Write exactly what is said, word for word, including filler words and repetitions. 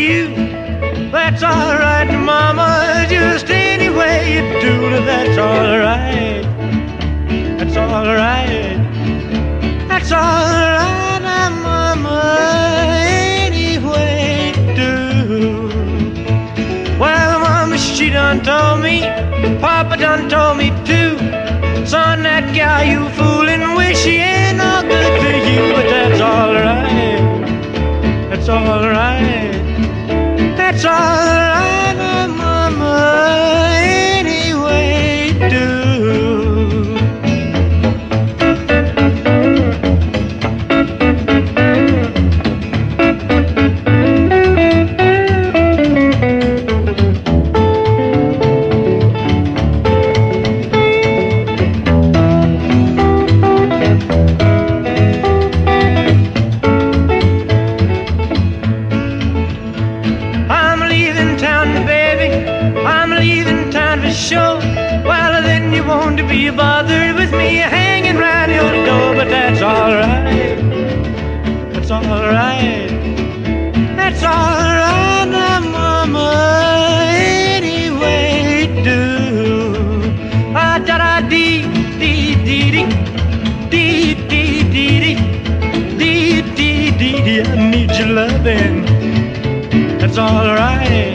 you. That's alright, Mama, just any way you do it, that's alright. That's alright. That's alright, Mama, any way you do. Well, Mama, she done told me, Papa done told me too. Son, that gal you foolin' with, she ain't no good to you, but that's alright. That's alright. That's alright, Mama, any way you do. Sure, well then you won't be bothered with me hanging round your door, but that's alright. That's alright. That's alright, now, Mama, any way you do. Ah, da da dee dee dee dee dee dee dee dee dee dee dee. I need your loving. That's alright.